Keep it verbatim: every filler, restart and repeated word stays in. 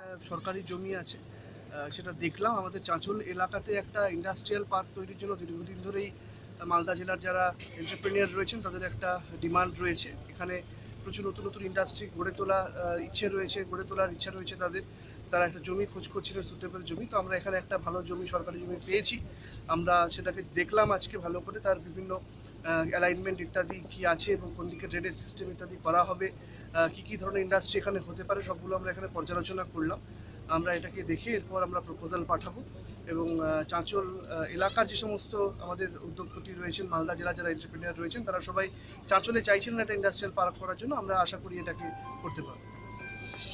সরকারি জমি আছে, সেটা দেখলাম। আমাদের চাঁচল এলাকাতে একটা ইন্ডাস্ট্রিয়াল পার্ক তৈরির জন্য দীর্ঘদিন ধরেই মালদা জেলার যারা এন্টারপ্রেনিয়ার রয়েছেন তাদের একটা ডিমান্ড রয়েছে। এখানে প্রচুর নতুন নতুন ইন্ডাস্ট্রি গড়ে তোলা ইচ্ছে রয়েছে, গড়ে তোলার ইচ্ছা রয়েছে তাদের। তারা একটা জমি খোঁজ করছিলেন, সুটেবল জমি। তো আমরা এখানে একটা ভালো জমি, সরকারি জমি পেয়েছি। আমরা সেটাকে দেখলাম আজকে ভালো করে, তার বিভিন্ন অ্যালাইনমেন্ট ইত্যাদি কী আছে এবং কোন দিকে ড্রেনেজ সিস্টেম ইত্যাদি করা হবে, কী কী ধরনের ইন্ডাস্ট্রি এখানে হতে পারে, সবগুলো আমরা এখানে পর্যালোচনা করলাম। আমরা এটাকে দেখে এরপর আমরা প্রপোজাল পাঠাবো এবং চাঁচল এলাকার যে সমস্ত আমাদের উদ্যোগপতি রয়েছেন, মালদা জেলা যারা এন্টারপ্রেনিয়ার রয়েছেন, তারা সবাই চাঁচলে চাইছেন একটা ইন্ডাস্ট্রিয়াল পার্ক করার জন্য। আমরা আশা করি এটাকে করতে পারবো।